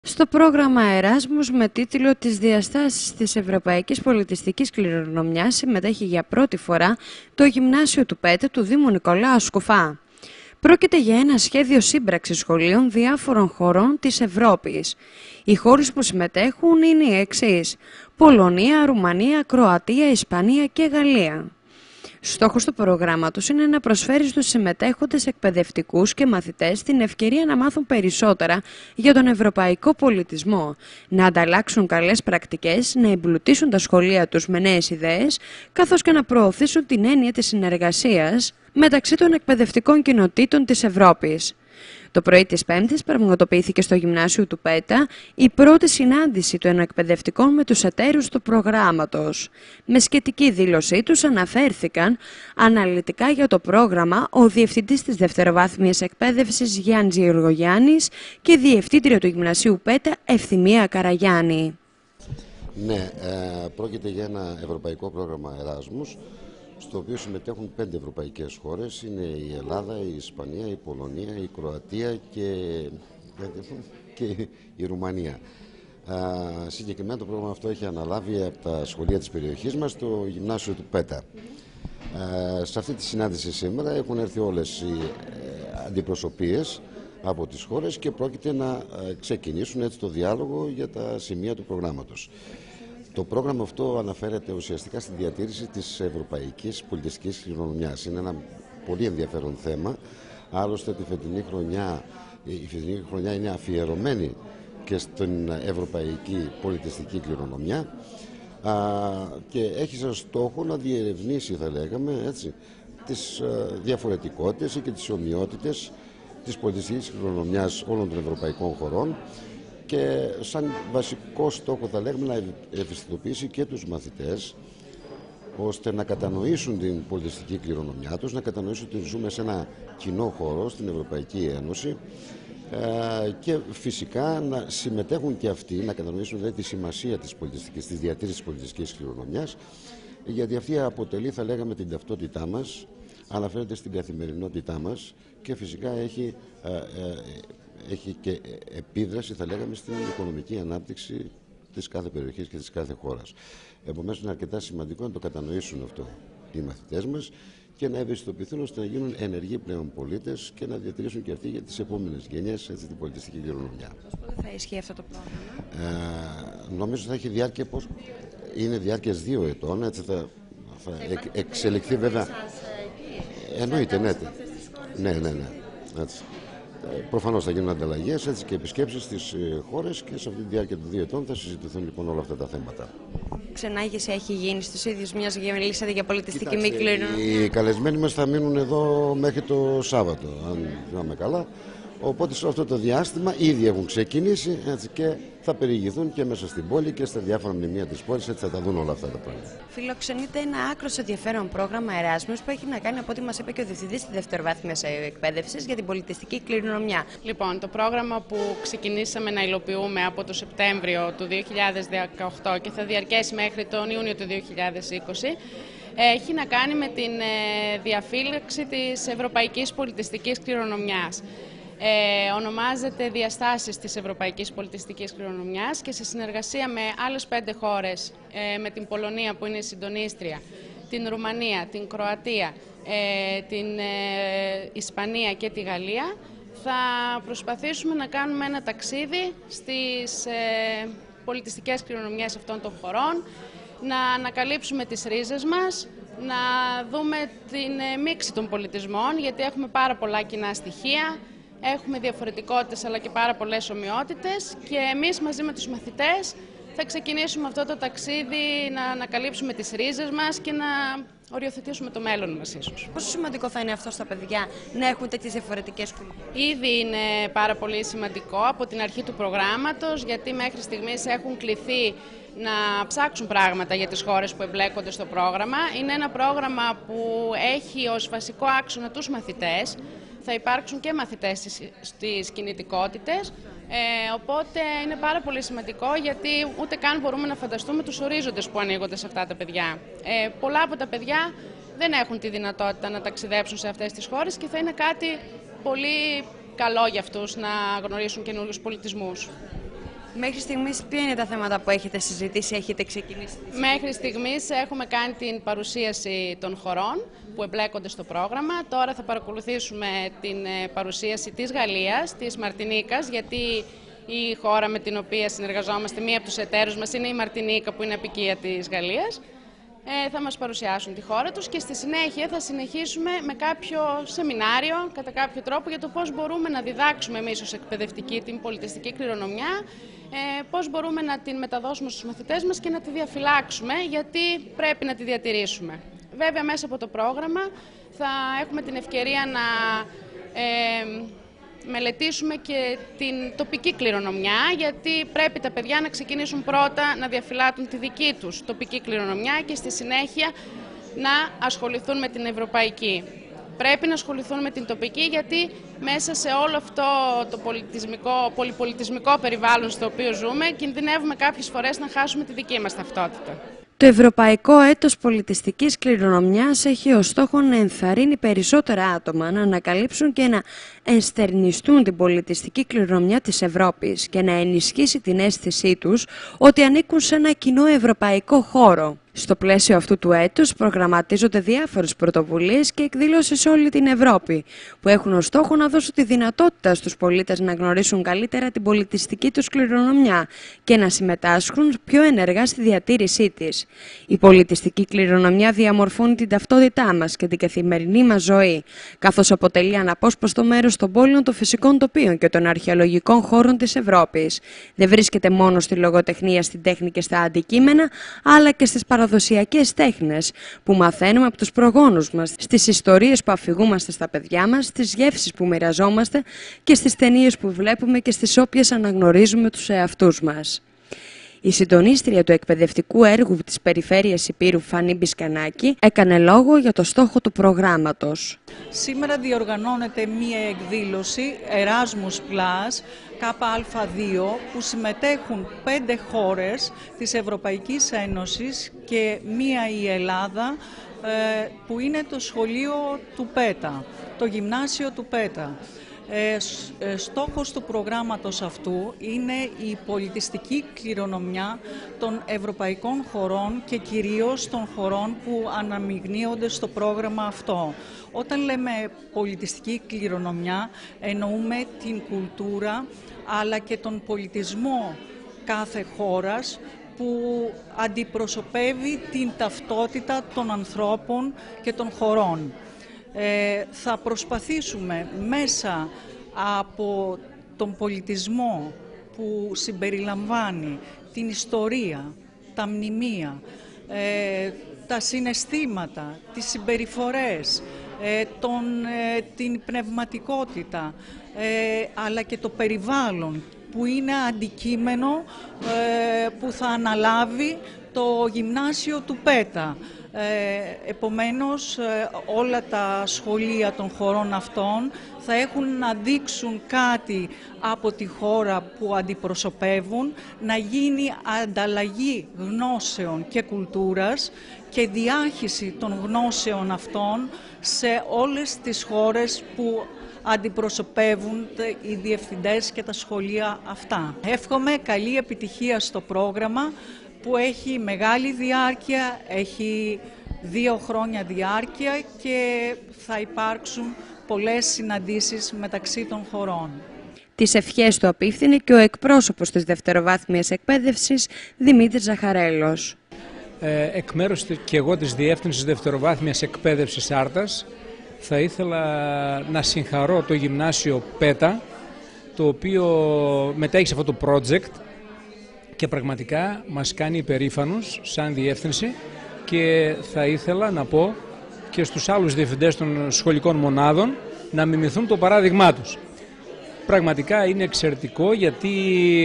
Στο πρόγραμμα Εράσμους με τίτλο «Τις διαστάσεις της Ευρωπαϊκής Πολιτιστικής Κληρονομιάς» συμμετέχει για πρώτη φορά το Γυμνάσιο του ΠΕΤΑ του Δήμου Νικολάου Σκουφά. Πρόκειται για ένα σχέδιο σύμπραξης σχολείων διάφορων χωρών της Ευρώπης. Οι χώρες που συμμετέχουν είναι οι εξής: Πολωνία, Ρουμανία, Κροατία, Ισπανία και Γαλλία. Στόχος του προγράμματος είναι να προσφέρει στους συμμετέχοντες εκπαιδευτικούς και μαθητές την ευκαιρία να μάθουν περισσότερα για τον ευρωπαϊκό πολιτισμό, να ανταλλάξουν καλές πρακτικές, να εμπλουτίσουν τα σχολεία τους με νέες ιδέες, καθώς και να προωθήσουν την έννοια της συνεργασίας μεταξύ των εκπαιδευτικών κοινοτήτων της Ευρώπης. Το πρωί της Πέμπτης πραγματοποιήθηκε στο Γυμνάσιο του ΠΕΤΑ η πρώτη συνάντηση των εκπαιδευτικών με τους εταίρους του προγράμματος. Με σχετική δήλωσή τους αναφέρθηκαν αναλυτικά για το πρόγραμμα ο Διευθυντής της Δευτεροβάθμιας Εκπαίδευσης Γιάννης Γεωργογιάννης και Διευθύντρια του Γυμνασίου ΠΕΤΑ Ευθυμία Καραγιάννη. Ναι, πρόκειται για ένα ευρωπαϊκό πρόγραμμα Εράσμους, στο οποίο συμμετέχουν 5 ευρωπαϊκές χώρες. Είναι η Ελλάδα, η Ισπανία, η Πολωνία, η Κροατία και η Ρουμανία. Συγκεκριμένα το πρόγραμμα αυτό έχει αναλάβει από τα σχολεία της περιοχής μας το Γυμνάσιο του ΠΕΤΑ. Σε αυτή τη συνάντηση σήμερα έχουν έρθει όλες οι αντιπροσωπείες από τις χώρες και πρόκειται να ξεκινήσουν έτσι το διάλογο για τα σημεία του προγράμματος. Το πρόγραμμα αυτό αναφέρεται ουσιαστικά στη διατήρηση της ευρωπαϊκής πολιτιστικής κληρονομιάς. Είναι ένα πολύ ενδιαφέρον θέμα. Άλλωστε η φετινή χρονιά είναι αφιερωμένη και στην ευρωπαϊκή πολιτιστική κληρονομιά και έχει σαν στόχο να διερευνήσει, θα λέγαμε έτσι, τις διαφορετικότητες και τις ομοιότητες της πολιτιστικής κληρονομιάς όλων των ευρωπαϊκών χωρών, και σαν βασικό στόχο θα λέγαμε να ευαισθητοποιήσει και τους μαθητές ώστε να κατανοήσουν την πολιτιστική κληρονομιά τους, να κατανοήσουν ότι ζούμε σε ένα κοινό χώρο στην Ευρωπαϊκή Ένωση και φυσικά να συμμετέχουν και αυτοί, να κατανοήσουν δηλαδή τη σημασία της διατήρησης της πολιτιστικής κληρονομιάς, γιατί αυτή αποτελεί, θα λέγαμε, την ταυτότητά μας, αναφέρεται στην καθημερινότητά μας και φυσικά έχει και επίδραση, θα λέγαμε, στην οικονομική ανάπτυξη της κάθε περιοχής και της κάθε χώρας. Επομένως, είναι αρκετά σημαντικό να το κατανοήσουν αυτό οι μαθητές μας και να ευαισθητοποιηθούν ώστε να γίνουν ενεργοί πλέον πολίτες και να διατηρήσουν και αυτοί για τις επόμενες γενιές έτσι, την πολιτιστική κληρονομιά. Πότε θα ισχύει αυτό το πρόγραμμα? Νομίζω θα έχει διάρκεια, είναι διάρκειας 2 ετών, έτσι θα εξελιχθεί βέβαια. Εννοείται, ναι. Έτσι. Προφανώς θα γίνουν ανταλλαγές και επισκέψεις στις χώρες και σε αυτή τη διάρκεια των 2 ετών θα συζητηθούν λοιπόν όλα αυτά τα θέματα. Ξενάγηση έχει γίνει στους ίδιους μιας μιλήσατε για πολιτιστική μη κληρονομιά? Οι καλεσμένοι μας θα μείνουν εδώ μέχρι το Σάββατο, αν θυμάμαι καλά. Οπότε σε αυτό το διάστημα ήδη έχουν ξεκινήσει και θα περιηγηθούν και μέσα στην πόλη και στα διάφορα μνημεία της πόλης, έτσι θα τα δουν όλα αυτά τα πράγματα. Φιλοξενείται ένα άκρως ενδιαφέρον πρόγραμμα Εράσμους που έχει να κάνει, από ό,τι μας είπε και ο Διευθυντής της Δευτεροβάθμιας Εκπαίδευσης, για την πολιτιστική κληρονομιά. Λοιπόν, το πρόγραμμα που ξεκινήσαμε να υλοποιούμε από το Σεπτέμβριο του 2018 και θα διαρκέσει μέχρι τον Ιούνιο του 2020, έχει να κάνει με την διαφύλαξη της ευρωπαϊκής πολιτιστικής κληρονομιάς. Ονομάζεται «Διαστάσεις της Ευρωπαϊκής Πολιτιστικής Κληρονομιάς» και σε συνεργασία με άλλες 5 χώρες, με την Πολωνία που είναι η συντονίστρια, την Ρουμανία, την Κροατία, την Ισπανία και τη Γαλλία, θα προσπαθήσουμε να κάνουμε ένα ταξίδι στις πολιτιστικές κληρονομιές αυτών των χωρών, να ανακαλύψουμε τις ρίζες μας, να δούμε την μίξη των πολιτισμών, γιατί έχουμε πάρα πολλά κοινά στοιχεία. Έχουμε διαφορετικότητες αλλά και πάρα πολλές ομοιότητες και εμείς μαζί με τους μαθητές θα ξεκινήσουμε αυτό το ταξίδι να ανακαλύψουμε τις ρίζες μας και να οριοθετήσουμε το μέλλον μας ίσως. Πόσο σημαντικό θα είναι αυτό στα παιδιά να έχουν τέτοιες διαφορετικές κουλτούρες? Ήδη είναι πάρα πολύ σημαντικό από την αρχή του προγράμματος, γιατί μέχρι στιγμής έχουν κληθεί να ψάξουν πράγματα για τις χώρες που εμπλέκονται στο πρόγραμμα. Είναι ένα πρόγραμμα που έχει ως βασικό άξονα τους μαθητές. Θα υπάρξουν και μαθητές στις κινητικότητες, οπότε είναι πάρα πολύ σημαντικό, γιατί ούτε καν μπορούμε να φανταστούμε τους ορίζοντες που ανοίγονται σε αυτά τα παιδιά. Πολλά από τα παιδιά δεν έχουν τη δυνατότητα να ταξιδέψουν σε αυτές τις χώρες και θα είναι κάτι πολύ καλό για αυτούς να γνωρίσουν καινούριους πολιτισμούς. Μέχρι στιγμής ποια είναι τα θέματα που έχετε συζητήσει, έχετε ξεκινήσει? Μέχρι στιγμής έχουμε κάνει την παρουσίαση των χωρών που εμπλέκονται στο πρόγραμμα. Τώρα θα παρακολουθήσουμε την παρουσίαση της Γαλλίας, της Μαρτινίκας, γιατί η χώρα με την οποία συνεργαζόμαστε, μία από τους εταίρους μας είναι η Μαρτινίκα, που είναι απικία της Γαλλίας. Θα μας παρουσιάσουν τη χώρα τους και στη συνέχεια θα συνεχίσουμε με κάποιο σεμινάριο, κατά κάποιο τρόπο, για το πώς μπορούμε να διδάξουμε εμείς ως εκπαιδευτικοί την πολιτιστική κληρονομιά, πώς μπορούμε να την μεταδώσουμε στους μαθητές μας και να τη διαφυλάξουμε, γιατί πρέπει να τη διατηρήσουμε. Βέβαια, μέσα από το πρόγραμμα θα έχουμε την ευκαιρία να μελετήσουμε και την τοπική κληρονομιά, γιατί πρέπει τα παιδιά να ξεκινήσουν πρώτα να διαφυλάττουν τη δική τους τοπική κληρονομιά και στη συνέχεια να ασχοληθούν με την ευρωπαϊκή. Πρέπει να ασχοληθούν με την τοπική, γιατί μέσα σε όλο αυτό το πολυπολιτισμικό περιβάλλον στο οποίο ζούμε, κινδυνεύουμε κάποιες φορές να χάσουμε τη δική μας ταυτότητα. Το Ευρωπαϊκό Έτος Πολιτιστικής Κληρονομιάς έχει ως στόχο να ενθαρρύνει περισσότερα άτομα να ανακαλύψουν και να ενστερνιστούν την πολιτιστική κληρονομιά της Ευρώπης και να ενισχύσει την αίσθησή τους ότι ανήκουν σε ένα κοινό ευρωπαϊκό χώρο. Στο πλαίσιο αυτού του έτους προγραμματίζονται διάφορες πρωτοβουλίες και εκδηλώσεις σε όλη την Ευρώπη, που έχουν ως στόχο να δώσουν τη δυνατότητα στους πολίτες να γνωρίσουν καλύτερα την πολιτιστική τους κληρονομιά και να συμμετάσχουν πιο ενεργά στη διατήρησή της. Η πολιτιστική κληρονομιά διαμορφώνει την ταυτότητά μας και την καθημερινή μας ζωή, καθώς αποτελεί αναπόσπαστο μέρος των πόλεων, των φυσικών τοπίων και των αρχαιολογικών χώρων της Ευρώπης. Δεν βρίσκεται μόνο στη λογοτεχνία, στην τέχνη και στα αντικείμενα, αλλά και στις παραδοσιακές τέχνες που μαθαίνουμε από τους προγόνους μας, στις ιστορίες που αφηγούμαστε στα παιδιά μας, στις γεύσεις που μοιραζόμαστε και στις ταινίες που βλέπουμε και στις όποιες αναγνωρίζουμε τους εαυτούς μας. Η συντονίστρια του εκπαιδευτικού έργου της Περιφέρειας Ηπείρου, Φανή Μπισκανάκη, έκανε λόγο για το στόχο του προγράμματος. Σήμερα διοργανώνεται μία εκδήλωση Erasmus Plus ΚΑ2, που συμμετέχουν 5 χώρες της Ευρωπαϊκής Ένωσης και μία η Ελλάδα, που είναι το σχολείο του ΠΕΤΑ, το γυμνάσιο του ΠΕΤΑ. Στόχος του προγράμματος αυτού είναι η πολιτιστική κληρονομιά των ευρωπαϊκών χωρών και κυρίως των χωρών που αναμειγνύονται στο πρόγραμμα αυτό. Όταν λέμε πολιτιστική κληρονομιά, εννοούμε την κουλτούρα αλλά και τον πολιτισμό κάθε χώρας που αντιπροσωπεύει την ταυτότητα των ανθρώπων και των χωρών. Θα προσπαθήσουμε μέσα από τον πολιτισμό που συμπεριλαμβάνει την ιστορία, τα μνημεία, τα συναισθήματα, τις συμπεριφορές, την πνευματικότητα, αλλά και το περιβάλλον που είναι αντικείμενο που θα αναλάβει το γυμνάσιο του ΠΕΤΑ. Επομένως, όλα τα σχολεία των χωρών αυτών θα έχουν να δείξουν κάτι από τη χώρα που αντιπροσωπεύουν, να γίνει ανταλλαγή γνώσεων και κουλτούρας και διάχυση των γνώσεων αυτών σε όλες τις χώρες που αντιπροσωπεύουν οι διευθυντές και τα σχολεία αυτά. Εύχομαι καλή επιτυχία στο πρόγραμμα, που έχει μεγάλη διάρκεια, έχει 2 χρόνια διάρκεια και θα υπάρξουν πολλές συναντήσεις μεταξύ των χωρών. Τις ευχές του απίφθινε και ο εκπρόσωπος της δευτεροβάθμιας εκπαίδευσης, Δημήτρης Ζαχαρέλος. Εκ μέρους και εγώ της Διεύθυνσης Δευτεροβάθμιας Εκπαίδευσης Άρτας, θα ήθελα να συγχαρώ το Γυμνάσιο ΠΕΤΑ, το οποίο μετέχει σε αυτό το project και πραγματικά μας κάνει υπερήφανους σαν διεύθυνση, και θα ήθελα να πω και στους άλλους διευθυντές των σχολικών μονάδων να μιμηθούν το παράδειγμά τους. Πραγματικά είναι εξαιρετικό, γιατί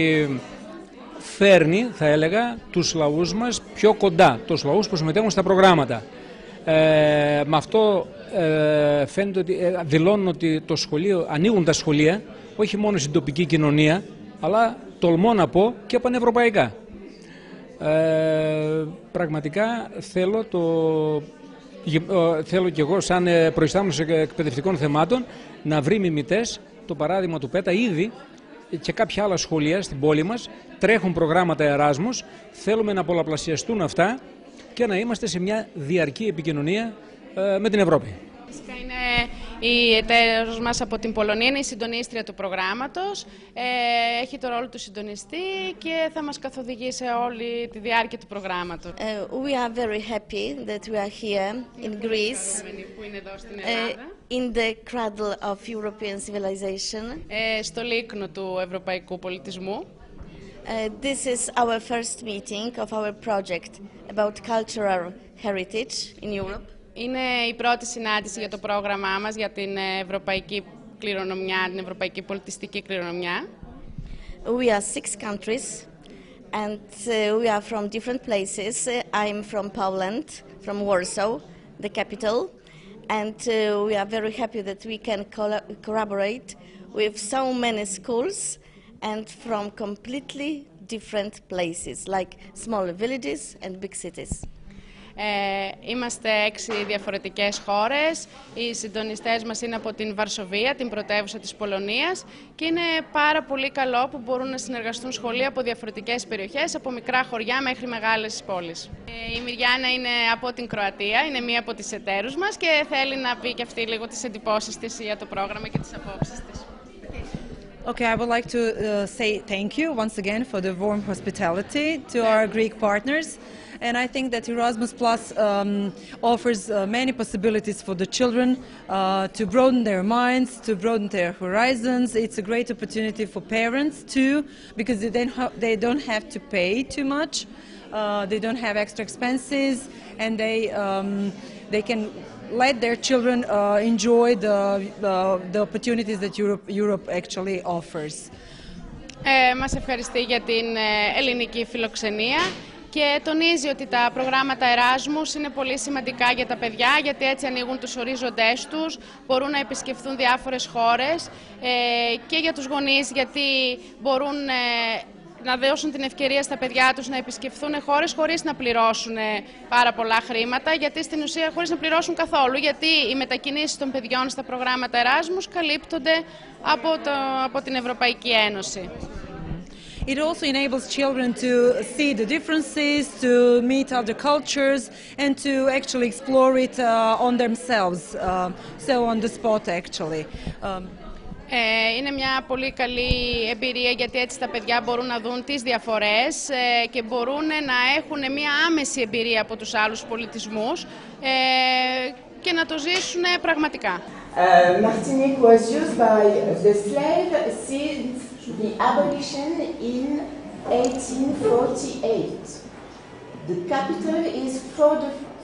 φέρνει, θα έλεγα, τους λαούς μας πιο κοντά, τους λαούς που συμμετέχουν στα προγράμματα. Με αυτό φαίνεται ότι δηλώνουν ότι το σχολείο, ανοίγουν τα σχολεία όχι μόνο στην τοπική κοινωνία, αλλά τολμώ να πω και πανευρωπαϊκά. Πραγματικά θέλω και εγώ σαν προϊστάμενος εκπαιδευτικών θεμάτων να βρει μιμητές το παράδειγμα του ΠΕΤΑ. Ήδη και κάποια άλλα σχολεία στην πόλη μας τρέχουν προγράμματα Εράσμους. Θέλουμε να πολλαπλασιαστούν αυτά και να είμαστε σε μια διαρκή επικοινωνία με την Ευρώπη. Φυσικά είναι η εταίρος μας από την Πολωνία, είναι η συντονίστρια του προγράμματος, έχει το ρόλο του συντονιστή και θα μας καθοδηγεί σε όλη τη διάρκεια του προγράμματος. We are very happy that we are here in Greece, Που είναι εδώ στην Ελλάδα, in the cradle of European civilization. Στο λίκνο του ευρωπαϊκού πολιτισμού. This is our first meeting of our project about cultural heritage in Europe. Είναι η πρώτη συνάντηση για το πρόγραμμά μας για την ευρωπαϊκή κληρονομιά, την ευρωπαϊκή πολιτιστική κληρονομιά. We are 6 countries and we are from different places. I'm from Poland, from Warsaw, the capital, and we are very happy that we can collaborate with so many schools and from completely different places, like small villages and big cities. Είμαστε 6 διαφορετικές χώρες. Οι συντονιστές μας είναι από την Βαρσοβία, την πρωτεύουσα της Πολωνίας, και είναι πάρα πολύ καλό που μπορούν να συνεργαστούν σχολεία από διαφορετικές περιοχές, από μικρά χωριά μέχρι μεγάλες πόλεις. Η Μυριάννα είναι από την Κροατία, είναι μία από τις εταίρους μας και θέλει να πει και αυτή λίγο τις εντυπώσεις της για το πρόγραμμα και τις απόψεις της. Okay, I would like to say thank you once again for the warm hospitality to our Greek partners. And I think that Erasmus Plus offers many possibilities for the children to broaden their minds, to broaden their horizons. It's a great opportunity for parents too, because they don't have to pay too much. They don't have extra expenses, and they can let their children enjoy the opportunities that Europe actually offers. Μας ευχαριστεί για την ελληνική φιλοξενία και τονίζει ότι τα προγράμματα Εράσμους είναι πολύ σημαντικά για τα παιδιά, γιατί έτσι ανοίγουν τους ορίζοντές τους, μπορούν να επισκεφθούν διάφορες χώρες, και για τους γονείς, γιατί μπορούν να δώσουν την ευκαιρία στα παιδιά τους να επισκεφθούν χώρες χωρίς να πληρώσουν πάρα πολλά χρήματα, γιατί στην ουσία χωρίς να πληρώσουν καθόλου, γιατί οι μετακινήσεις των παιδιών στα προγράμματα Εράσμους καλύπτονται από την Ευρωπαϊκή Ένωση. It also enables children to see the differences, to meet other cultures, and to actually explore it on themselves, so on the spot actually. Είναι μια πολύ καλή εμπειρία, γιατί έτσι τα παιδιά μπορούν να δουν τις διαφορές και μπορούν να έχουν μια άμεση εμπειρία από τους άλλους πολιτισμούς και να το ζήσουν πραγματικά. Martinique was used by the slave since the abolition in 1848. The capital is